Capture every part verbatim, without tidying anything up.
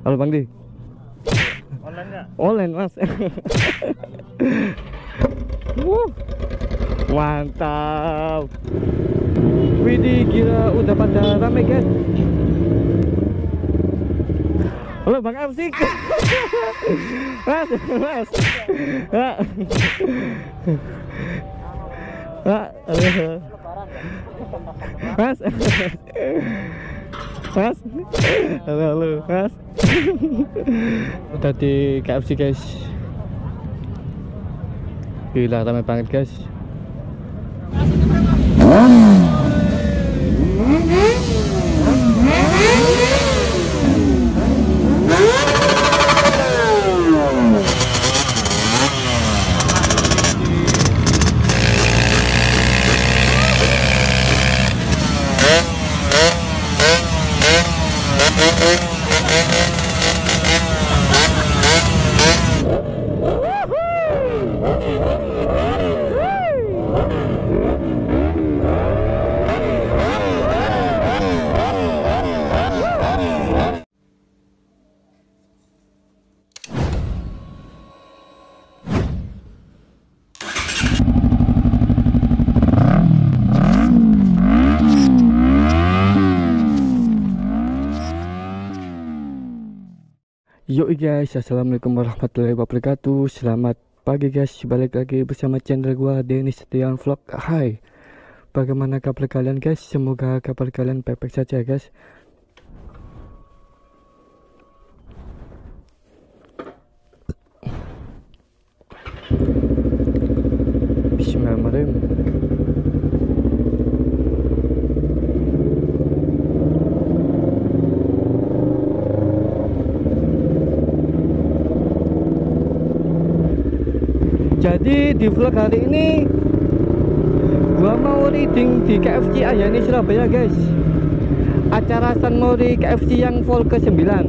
Halo Bang Di. Online nggak? Online Mas. Wuh, mantap. Widih, gila udah pada rame guys. Halo Bang Amsik. Mas, Mas. Ah. Ah, Mas. Mas. Halo, halo, Mas. Udah di K F C guys. Gila ramai banget guys. Yo guys, assalamualaikum warahmatullahi wabarakatuh. Selamat pagi guys, balik lagi bersama channel gua Denny Setiawan Vlog. Hai, bagaimana kabar kalian guys? Semoga kabar kalian baik-baik saja guys. Bismillahirrahmanirrahim. Jadi di vlog hari ini gua mau reading di K F C Ayani Surabaya guys. Acara San Mori K F C yang vol ke sembilan.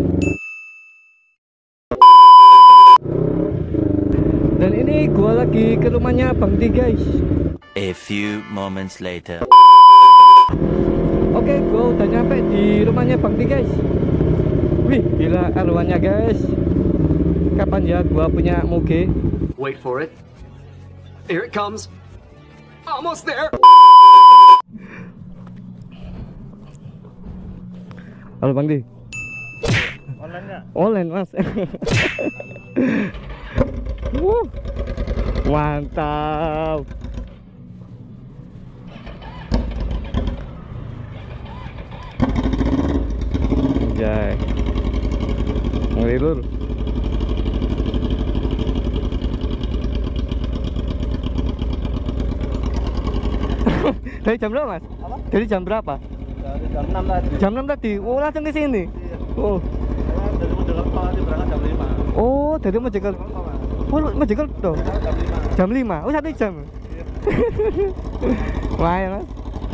Dan ini gua lagi ke rumahnya Bang Di guys. A few moments later. Oke, gua udah nyampe di rumahnya Bang Di guys. Wih, gila arwahnya guys. Kapan ya gua punya moge? Wait for it. Here it comes. Almost there. Halo Bang Di. Online nggak? Online Mas. Wuh, mantap. Anjay, ngeri lur. Dari jam berapa Mas? Apa? Dari jam berapa? Dari jam enam tadi. Jam enam tadi. Oh, langsung ke sini. Iya. Oh. Karena dari Mojokerto tadi berangkat jam lima. Oh, dari Mojokerto. Oh, Mojokerto. Jam lima. Jam lima. Oh, satu jam. Iya. Lumayan Mas.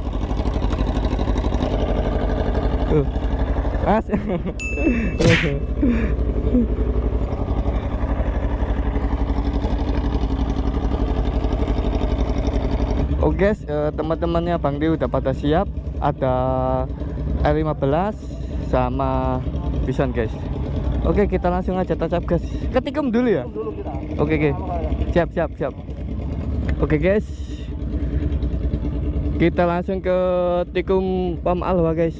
Tuh. Mas. Oh guys, eh, teman-temannya Bang Di udah pada siap. Ada R lima belas sama Bison guys. Oke, kita langsung aja touch up guys. Ketikum dulu ya. Dulu kita. Oke oke. Siap siap siap. Oke guys, kita langsung ke Tikum Pam Alwa guys.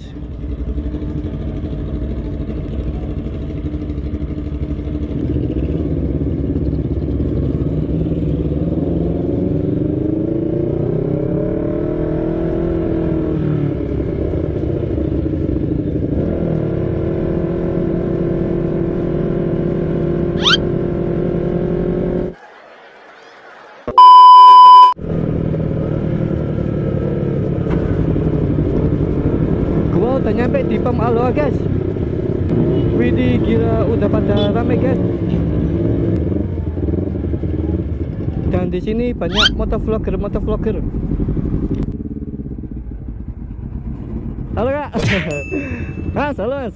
Udah nyampe di Pam Alwa guys. Widih, gila udah pada rame guys. Dan di sini banyak motovlogger motovlogger. Halo Kak. Mas, halo Mas.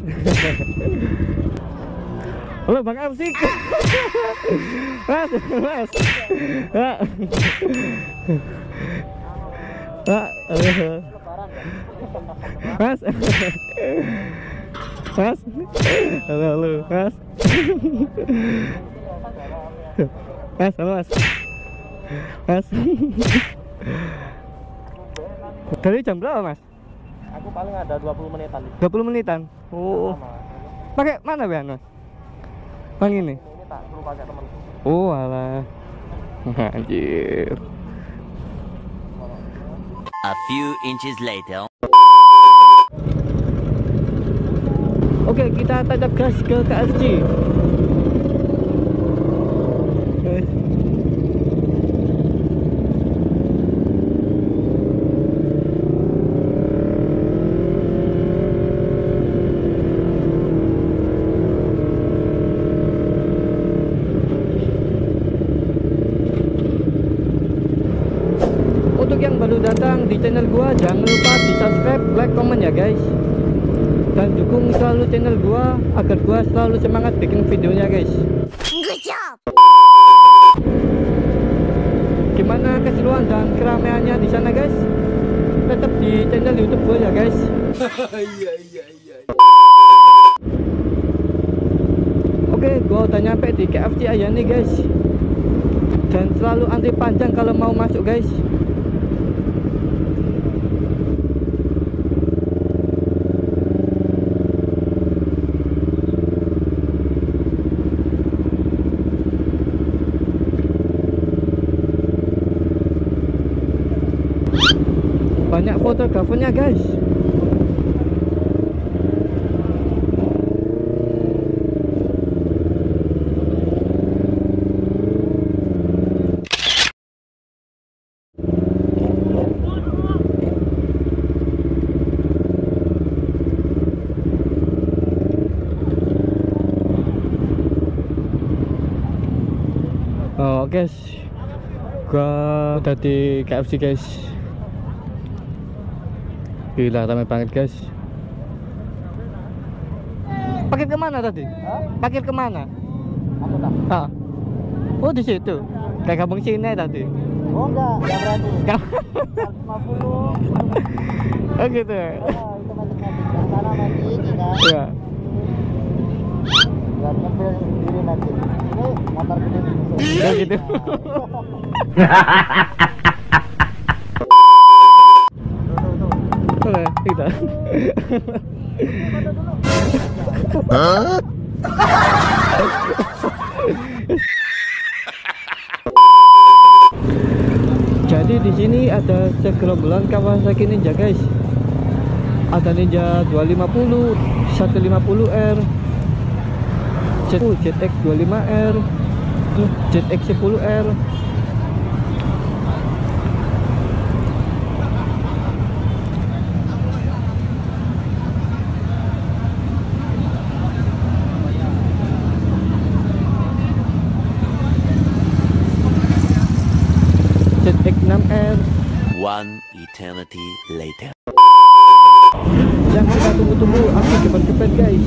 Halo Bang Amsik. Mas, Mas. Ah. Ah, halo. Mas. Mas. Halo, halo, Mas. Mas, halo, Mas. Mas. Dari jam berapa, Mas? Aku paling ada dua puluh menitan. dua puluh menitan. Oh. Pakai mana, Bang, Mas? Bang ini. Ini tak perlu pakai temen. Oh, alah. Anjir. A few inches later. Oke, kita tancap gas ke K F C. Guys. Untuk yang baru datang di channel gua, jangan lupa di subscribe, like, komen ya guys. Dan dukung selalu channel gua agar gua selalu semangat bikin videonya guys. Good job. Gimana keseruan dan keramaiannya di sana guys? Tetap di channel YouTube gua ya guys. Oke, gua udah nyampe di K F C Ayani guys. Dan selalu antri panjang kalau mau masuk guys. Banyak fotografernya guys. Oh guys, gua udah di K F C guys. Gila, ramai banget guys. Parkir kemana tadi? Hah? Parkir kemana? Aku tak. Ah. Oh di situ. Kayak kampung sini tadi. Oh enggak, enggak berani. Kamu- lima puluh. Oh gitu. Oh, itu macam-macam. Yang sana main di ini kan. Iya. Buat ngambil diri nanti. Ini motor gede gitu. Ya gitu. Oke, kita. Jadi di sini ada segerombolan Kawasaki Ninja guys. Ada Ninja dua lima nol, seratus lima puluh R, Z X dua puluh lima R, Z X sepuluh R. Z X enam R. One eternity later. Yang kita tunggu-tunggu aksi geber-geber guys.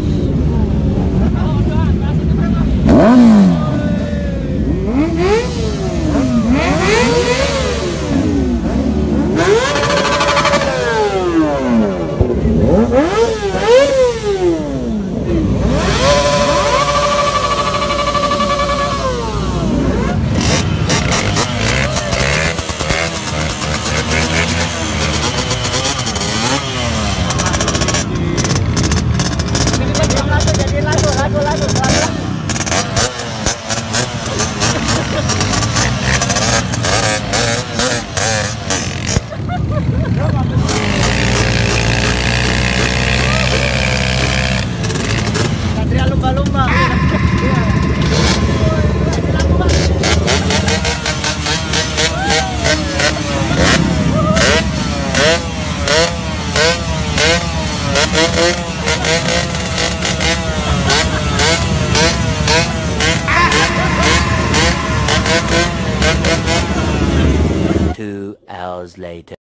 Two hours later.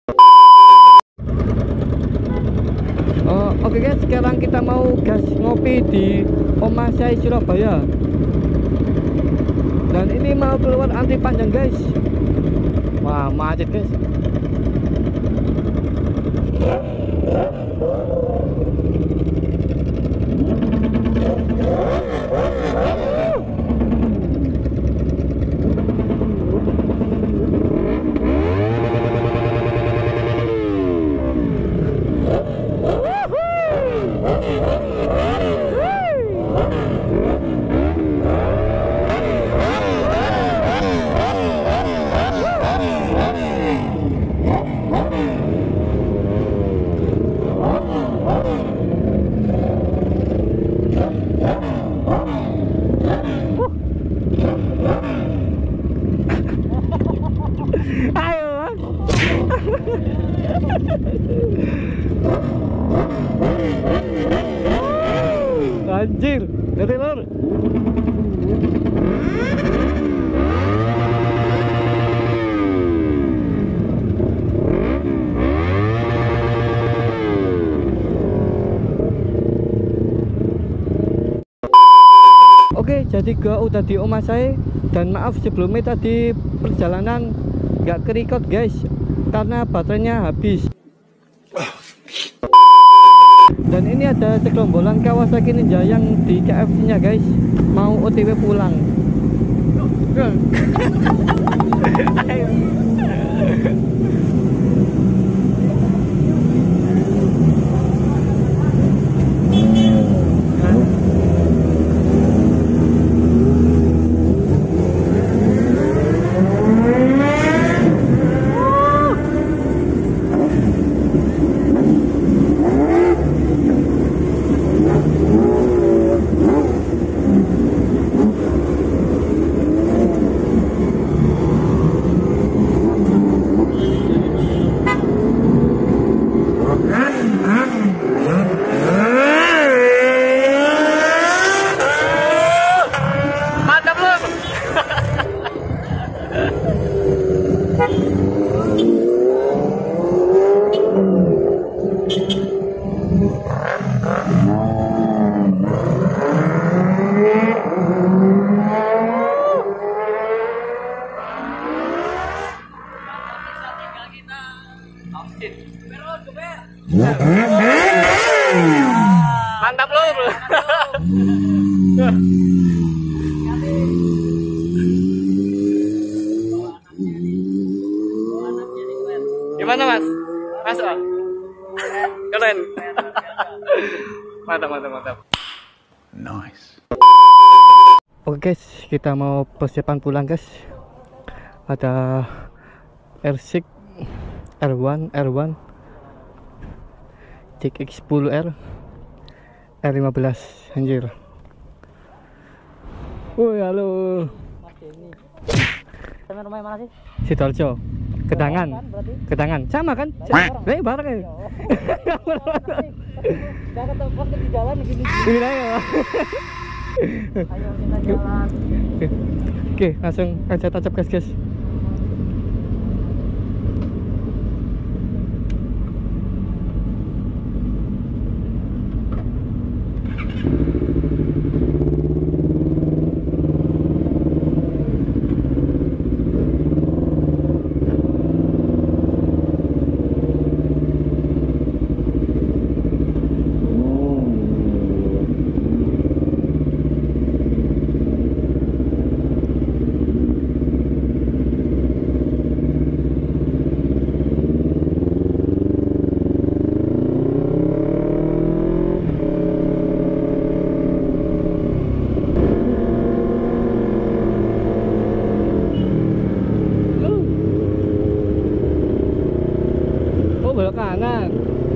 Oh, oke guys, sekarang kita mau gas ngopi di Omasai Surabaya. Dan ini mau keluar antri panjang guys. Wah, macet guys. Oke lur. Oke, jadi gua udah di rumah saya, dan maaf sebelumnya tadi perjalanan nggak kerekod guys karena baterainya habis. Dan ini ada segerombolan Kawasaki Ninja yang di K F C nya guys, mau O T W pulang. Mantap lur. Gimana mas? Masuk? Keren. Mantap, mantap, mantap. Nice. Oke guys, kita mau persiapan pulang guys. Ada R enam, R satu, R satu, C X sepuluh R, R lima belas, anjir. Woi, halo. Sama rumahnya mana sih? Sidoarjo. Kedangan. Kedangan. Sama kan? Eh, bareng ya. Udah ketemu di jalan gini. Ini ayo. Ayo kita jalan. Oke, langsung aja tancap gas guys. Belok kanan.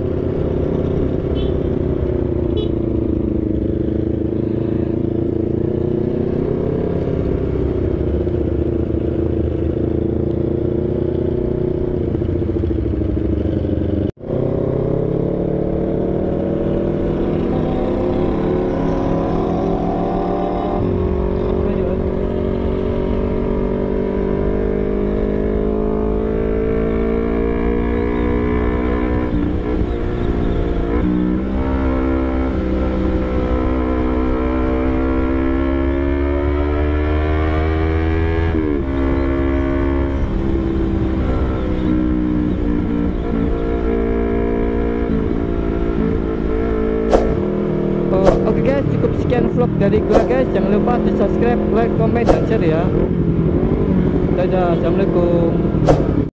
Oke guys, cukup sekian vlog dari gua guys. Jangan lupa di subscribe, like, comment, dan share ya. Dadah, assalamualaikum.